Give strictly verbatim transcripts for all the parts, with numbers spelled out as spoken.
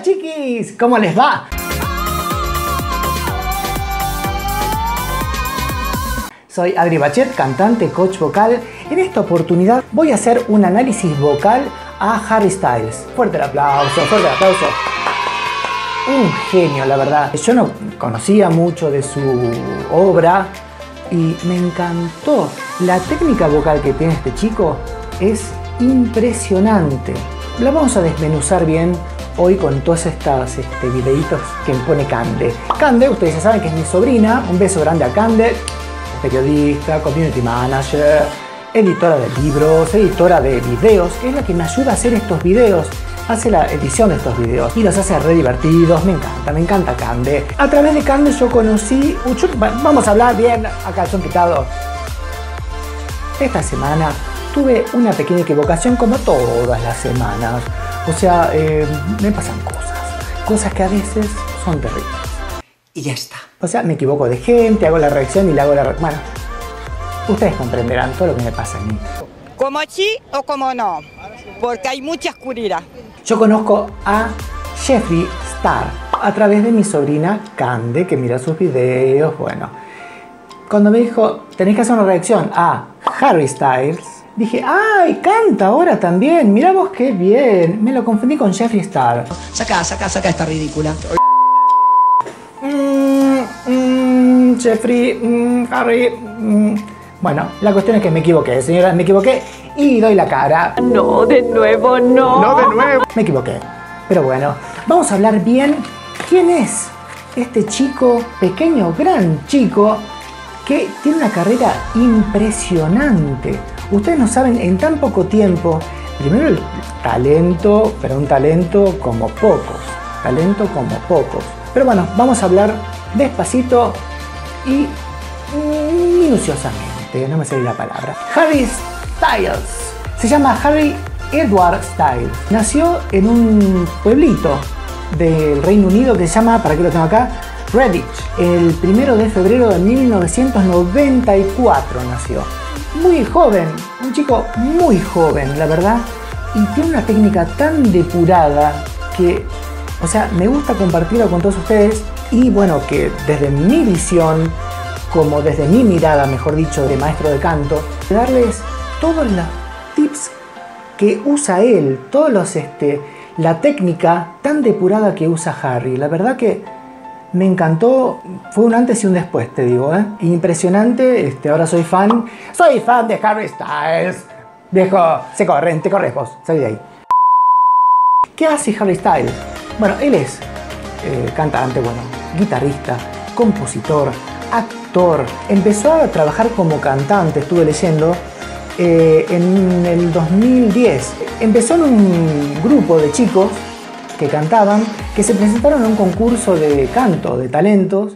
chiquis, ¿cómo les va? Soy Adri Bachet, cantante, coach vocal. En esta oportunidad voy a hacer un análisis vocal a Harry Styles. Fuerte el aplauso, fuerte el aplauso. Un genio, la verdad. Yo no conocía mucho de su obra y me encantó. La técnica vocal que tiene este chico es impresionante. La vamos a desmenuzar bien hoy con todos estos este, videitos que me pone Cande. Cande, ustedes ya saben que es mi sobrina. Un beso grande a Cande. Periodista, community manager, editora de libros, editora de videos, que es la que me ayuda a hacer estos videos. Hace la edición de estos videos y los hace re divertidos. Me encanta, me encanta Cande. A través de Cande yo conocí... Yo, vamos a hablar bien a calzón quitado. Esta semana tuve una pequeña equivocación como todas las semanas. O sea, eh, me pasan cosas. Cosas que a veces son terribles. Y ya está. O sea, me equivoco de gente, hago la reacción y le hago la... Bueno, ustedes comprenderán todo lo que me pasa a mí. Como sí o como no, porque hay mucha oscuridad. Yo conozco a Jeffree Star a través de mi sobrina Cande, que mira sus videos. Bueno, cuando me dijo, tenés que hacer una reacción a Harry Styles, dije, ¡ay, canta ahora también! Mirá vos qué bien. Me lo confundí con Jeffree Star. Saca, saca, saca esta ridícula. Mmm, mmm, Jeffree, mmm, Harry... Mmm. Bueno, la cuestión es que me equivoqué, señora, me equivoqué y doy la cara. No, de nuevo, no. No, de nuevo. Me equivoqué. Pero bueno, vamos a hablar bien quién es este chico, pequeño, gran chico, que tiene una carrera impresionante. Ustedes no saben, en tan poco tiempo, primero el talento, pero un talento como pocos. Talento como pocos. Pero bueno, vamos a hablar despacito y minuciosamente. No me sale la palabra. Harry Styles. Se llama Harry Edward Styles. Nació en un pueblito del Reino Unido que se llama, para que lo tengo acá, Redditch. El primero de febrero de mil novecientos noventa y cuatro nació. Muy joven, un chico muy joven, la verdad. Y tiene una técnica tan depurada que, o sea, me gusta compartirlo con todos ustedes. Y bueno, que desde mi visión, como desde mi mirada, mejor dicho, de maestro de canto, darles todos los tips que usa él, todos los, este, la técnica tan depurada que usa Harry. La verdad que me encantó, fue un antes y un después, te digo, ¿eh? Impresionante, este, ahora soy fan, soy fan de Harry Styles. Viejo, se corren, te corres vos, salí de ahí. ¿Qué hace Harry Styles? Bueno, él es eh, cantante, bueno, guitarrista, compositor, actor. Empezó a trabajar como cantante, estuve leyendo, eh, en el dos mil diez. Empezó en un grupo de chicos que cantaban, que se presentaron a un concurso de canto, de talentos,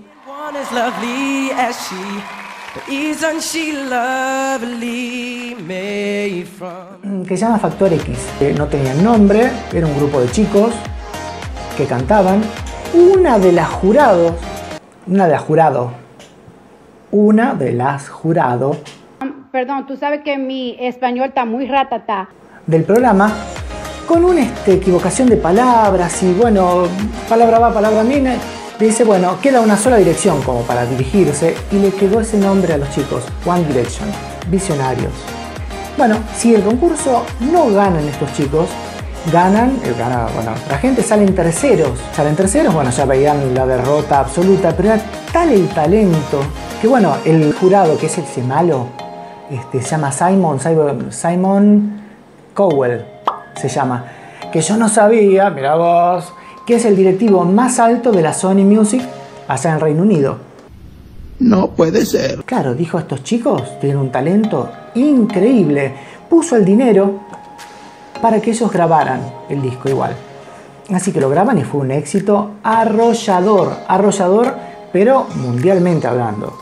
que se llama Factor X. No tenían nombre, era un grupo de chicos que cantaban. Una de las jurados, una de las jurados, Una de las jurados. Perdón, tú sabes que mi español está muy ratata. Del programa, con una este, equivocación de palabras y bueno, palabra va, palabra viene, le dice, bueno, queda una sola dirección como para dirigirse y le quedó ese nombre a los chicos, One Direction, visionarios. Bueno, si el concurso no ganan estos chicos, ganan, gana, bueno, la gente sale en terceros, salen terceros, bueno, ya veían la derrota absoluta, pero era tal el talento que bueno, el jurado, que es ese malo, este, se llama Simon, Simon, Simon Cowell, se llama, que yo no sabía, mira vos, que es el directivo más alto de la Sony Music allá en el Reino Unido. No puede ser. Claro, dijo, estos chicos tienen un talento increíble. Puso el dinero para que ellos grabaran el disco igual. Así que lo graban y fue un éxito arrollador, arrollador, pero mundialmente hablando.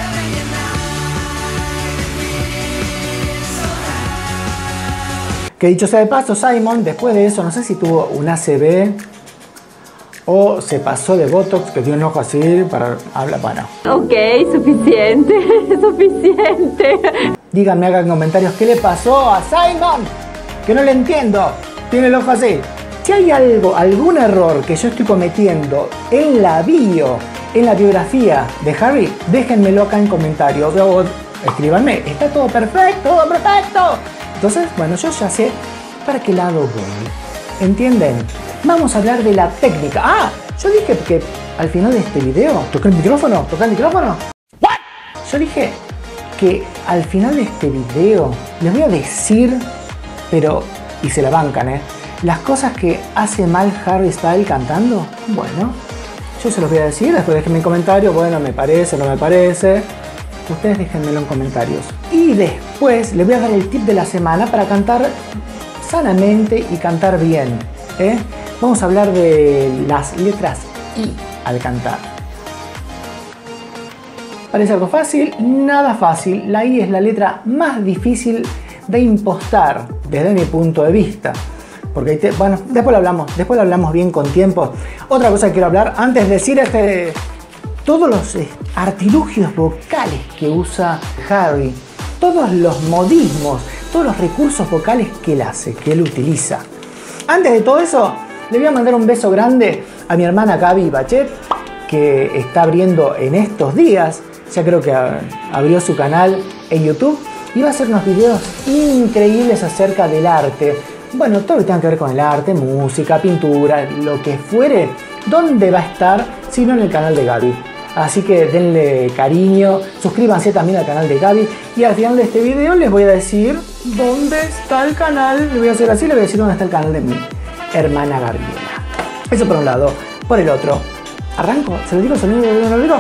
Que dicho sea de paso, Simon, después de eso, no sé si tuvo un A C V o se pasó de Botox, que tiene un ojo así para hablar, bueno. Ok, suficiente, suficiente. Díganme, hagan comentarios, ¿qué le pasó a Simon? Que no le entiendo. Tiene el ojo así. Si hay algo, algún error que yo estoy cometiendo en la bio, en la biografía de Harry, déjenmelo acá en comentarios o escríbanme, está todo perfecto, todo perfecto. Entonces, bueno, yo ya sé para qué lado voy. ¿Entienden? Vamos a hablar de la técnica. Ah, yo dije que al final de este video, ¿toqué el micrófono? ¿Toqué el micrófono? ¿What? Yo dije que al final de este video les voy a decir, pero, y se la bancan, ¿eh? Las cosas que hace mal Harry Styles cantando. Bueno, yo se los voy a decir, después déjenme en comentarios, bueno, me parece, no me parece. Ustedes déjenmelo en comentarios. Y después les voy a dar el tip de la semana para cantar sanamente y cantar bien, ¿eh? Vamos a hablar de las letras I al cantar. ¿Parece algo fácil? Nada fácil. La I es la letra más difícil de impostar desde mi punto de vista. Porque, te, bueno, después lo hablamos, después lo hablamos bien con tiempo. Otra cosa que quiero hablar, antes de decir este, todos los eh, artilugios vocales que usa Harry, todos los modismos, todos los recursos vocales que él hace, que él utiliza. Antes de todo eso, le voy a mandar un beso grande a mi hermana Gaby Bachet, que está abriendo en estos días, ya creo que abrió su canal en YouTube, y va a hacer unos videos increíbles acerca del arte. Bueno, todo lo que tenga que ver con el arte, música, pintura, lo que fuere. ¿Dónde va a estar? Si no en el canal de Gaby. Así que denle cariño, suscríbanse también al canal de Gaby. Y al final de este video les voy a decir dónde está el canal. Le voy a hacer así, le voy a decir dónde está el canal de mi hermana Gabriela. Eso por un lado. Por el otro, arranco, se lo digo, se lo digo, se lo digo.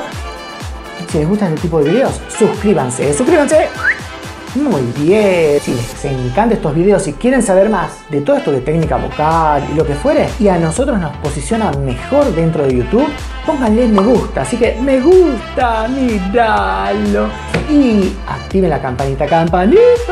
Si les gustan este tipo de videos, suscríbanse, suscríbanse. Muy bien, si les encantan estos videos y quieren saber más de todo esto de técnica vocal y lo que fuere, y a nosotros nos posiciona mejor dentro de YouTube, pónganle me gusta, así que me gusta, miralo, y activen la campanita, campanita,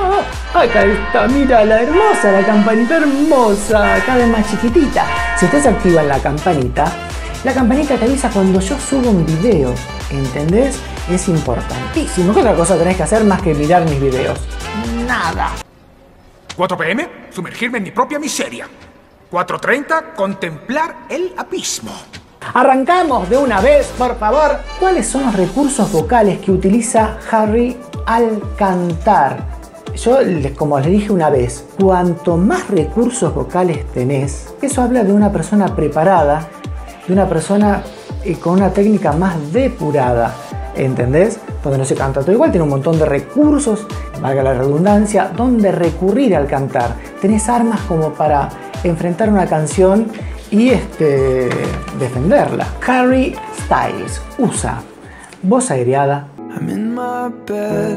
acá está, mira la hermosa, la campanita hermosa, cada vez más chiquitita. Si ustedes activan la campanita, la campanita te avisa cuando yo subo un video, ¿entendés? Es importantísimo. ¿Qué otra cosa tenés que hacer más que mirar mis videos? Nada. cuatro pe eme, sumergirme en mi propia miseria. cuatro treinta, contemplar el abismo. Arrancamos de una vez, por favor. ¿Cuáles son los recursos vocales que utiliza Harry al cantar? Yo, como les dije una vez, cuanto más recursos vocales tenés, eso habla de una persona preparada, de una persona eh, con una técnica más depurada. ¿Entendés? Donde no se canta todo igual, tiene un montón de recursos, valga la redundancia, donde recurrir al cantar. Tenés armas como para enfrentar una canción y este, defenderla. Harry Styles usa voz aireada, I'm in my bed,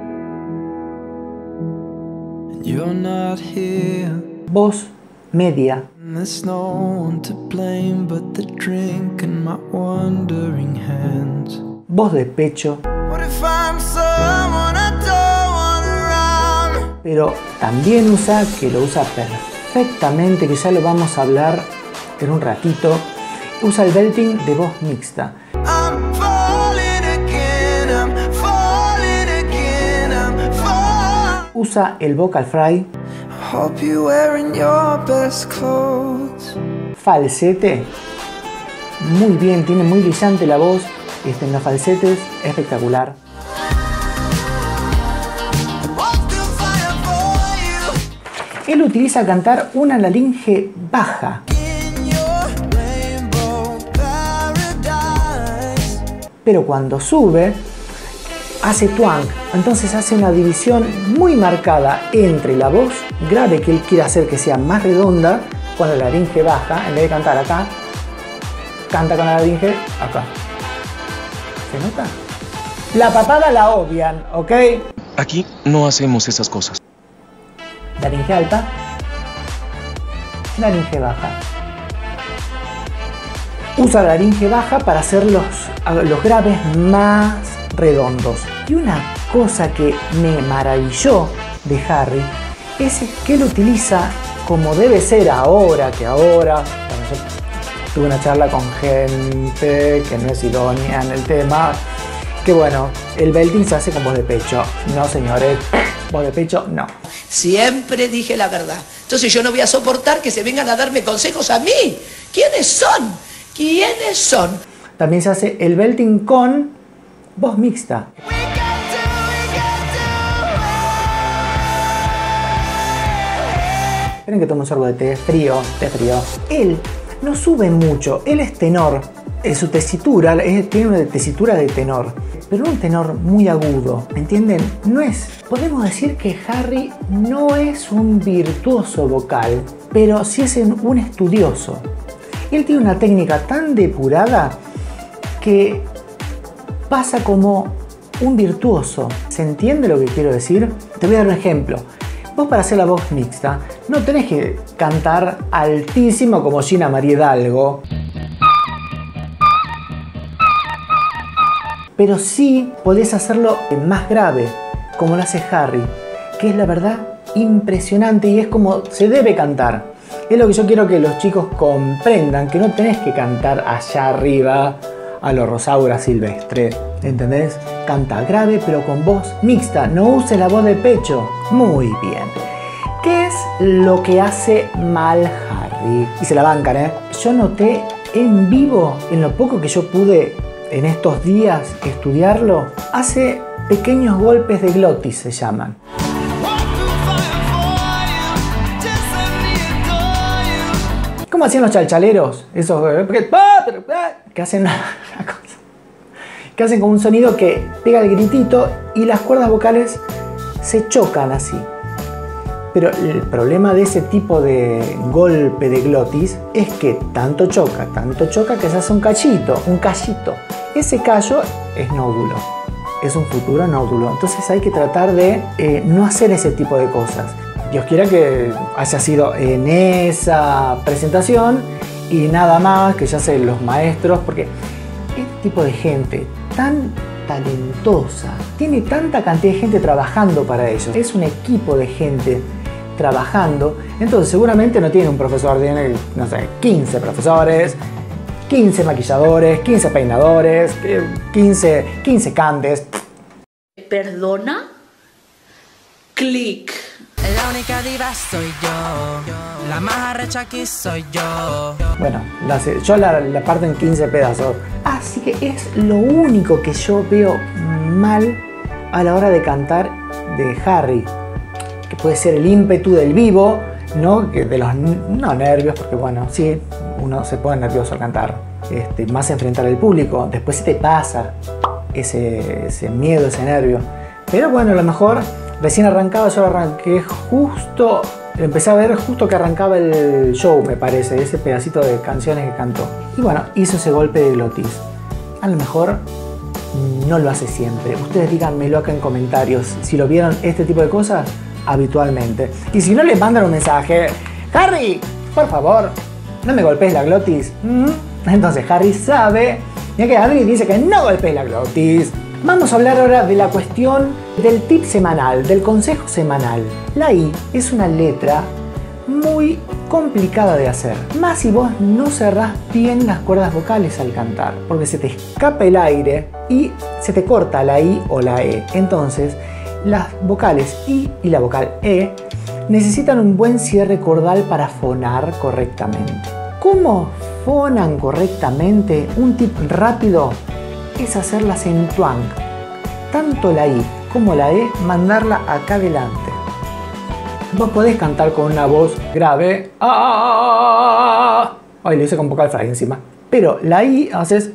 and you're not here. Voz media, there's no one to blame but the drink and my wandering hands. Voz de pecho, pero también usa, que lo usa perfectamente, que ya lo vamos a hablar en un ratito, usa el belting de voz mixta. Usa el vocal fry, falsete, muy bien, tiene muy brillante la voz. Este, en los falsetes, espectacular. Él utiliza al cantar una laringe baja. Pero cuando sube, hace twang. Entonces hace una división muy marcada entre la voz grave que él quiere hacer que sea más redonda, con la laringe baja, en vez de cantar acá, canta con la laringe acá. ¿Se nota? La papada la obvian, ¿ok? Aquí no hacemos esas cosas. Laringe alta, laringe baja. Usa la laringe baja para hacer los, los graves más redondos. Y una cosa que me maravilló de Harry es que él utiliza, como debe ser ahora, que ahora... Bueno, yo tuve una charla con gente que no es idónea en el tema, que bueno, el belting se hace con voz de pecho. No, señores, voz de pecho no. Siempre dije la verdad. Entonces yo no voy a soportar que se vengan a darme consejos a mí. ¿Quiénes son? ¿Quiénes son? También se hace el belting con voz mixta. Esperen que tome un sorbo de té frío, té frío. Él no sube mucho, él es tenor. En su tesitura, es, tiene una tesitura de tenor, pero un tenor muy agudo, ¿entienden? No es, podemos decir que Harry no es un virtuoso vocal, pero sí es un estudioso. Él tiene una técnica tan depurada que pasa como un virtuoso. ¿Se entiende lo que quiero decir? Te voy a dar un ejemplo. Vos para hacer la voz mixta no tenés que cantar altísimo como Gina María Hidalgo, pero sí podés hacerlo más grave, como lo hace Harry, que es la verdad impresionante y es como se debe cantar. Es lo que yo quiero que los chicos comprendan, que no tenés que cantar allá arriba a lo Rosaura Silvestre, ¿entendés? Canta grave pero con voz mixta, no use la voz de pecho. Muy bien. ¿Qué es lo que hace mal Harry? Y se la bancan, ¿eh? Yo noté en vivo, en lo poco que yo pude en estos días estudiarlo, hace pequeños golpes de glotis, se llaman. ¿Cómo hacían los chalchaleros? Esos que hacen una cosa, que hacen como un sonido que pega el gritito y las cuerdas vocales se chocan así. Pero el problema de ese tipo de golpe de glotis es que tanto choca, tanto choca que se hace un cachito, un callito. Ese callo es nódulo, es un futuro nódulo. Entonces hay que tratar de eh, no hacer ese tipo de cosas. Dios quiera que haya sido en esa presentación y nada más, que ya sé los maestros, porque este tipo de gente tan talentosa, tiene tanta cantidad de gente trabajando para ellos, es un equipo de gente trabajando, entonces seguramente no tiene un profesor, tiene, no sé, quince profesores, quince maquilladores, quince peinadores, quince, quince cantes. ¿Perdona? Clic. La única diva soy yo, la más arrecha aquí soy yo. Bueno, la, yo la, la parto en quince pedazos. Así que es lo único que yo veo mal a la hora de cantar de Harry. Que puede ser el ímpetu del vivo, ¿no? Que de los no nervios, porque bueno, sí, uno se pone nervioso al cantar. Este, más enfrentar al público, después se te pasa ese, ese miedo, ese nervio. Pero bueno, a lo mejor recién arrancaba, yo arranqué justo, empecé a ver justo que arrancaba el show, me parece, ese pedacito de canciones que cantó. Y bueno, hizo ese golpe de glotis. A lo mejor no lo hace siempre. Ustedes díganmelo acá en comentarios si lo vieron este tipo de cosas habitualmente. Y si no, les mandan un mensaje: Harry, por favor, no me golpees la glotis. ¿Mm? Entonces Harry sabe, ya que Harry dice que no golpees la glotis. Vamos a hablar ahora de la cuestión del tip semanal, del consejo semanal. La I es una letra muy complicada de hacer, más si vos no cerrás bien las cuerdas vocales al cantar, porque se te escapa el aire y se te corta la I o la E. Entonces las vocales I y la vocal E necesitan un buen cierre cordal para fonar correctamente. ¿Cómo fonan correctamente? Un tip rápido es hacerlas en twang. Tanto la I como la E, mandarla acá adelante. Vos podés cantar con una voz grave. ¡Ah! Ay, lo hice con vocal fry encima. Pero la I haces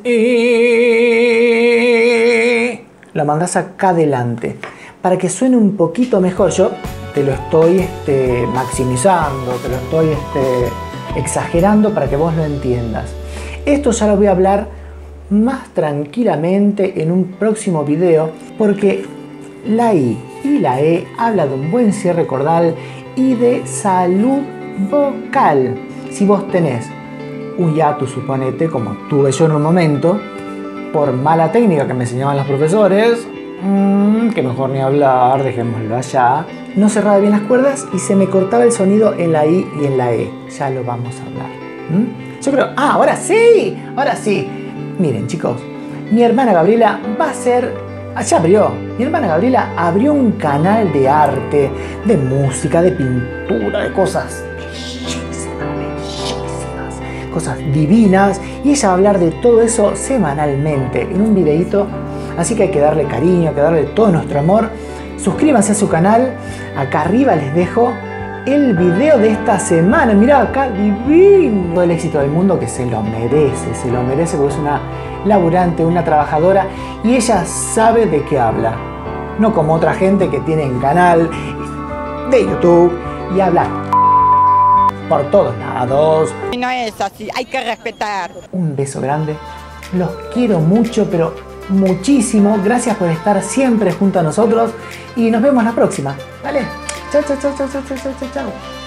I. La mandás acá adelante. Para que suene un poquito mejor. Yo te lo estoy este, maximizando, te lo estoy este, exagerando para que vos lo entiendas. Esto ya lo voy a hablar más tranquilamente en un próximo video, porque la I y la E habla de un buen cierre cordal y de salud vocal. Si vos tenés un hiatus, suponete, como tuve yo en un momento, por mala técnica que me enseñaban los profesores, mmm, que mejor ni hablar, dejémoslo allá, no cerraba bien las cuerdas y se me cortaba el sonido en la I y en la E. Ya lo vamos a hablar. ¿Mm? Yo creo, ah, ahora sí, ahora sí. Miren chicos, mi hermana Gabriela va a hacer allá abrió. Mi hermana Gabriela abrió un canal de arte, de música, de pintura, de cosas bellísimas, bellísimas, cosas divinas. Y ella va a hablar de todo eso semanalmente en un videíto. Así que hay que darle cariño, hay que darle todo nuestro amor. Suscríbanse a su canal. Acá arriba les dejo el video de esta semana. Mirá acá, divino. Todo el éxito del mundo, que se lo merece, se lo merece porque es una laburante, una trabajadora y ella sabe de qué habla. No como otra gente que tiene un canal de YouTube y habla por todos lados. No es así, hay que respetar. Un beso grande. Los quiero mucho, pero muchísimo. Gracias por estar siempre junto a nosotros y nos vemos la próxima. ¿Vale? Chao, chao, chao, chao, chao, chao, chao, chao.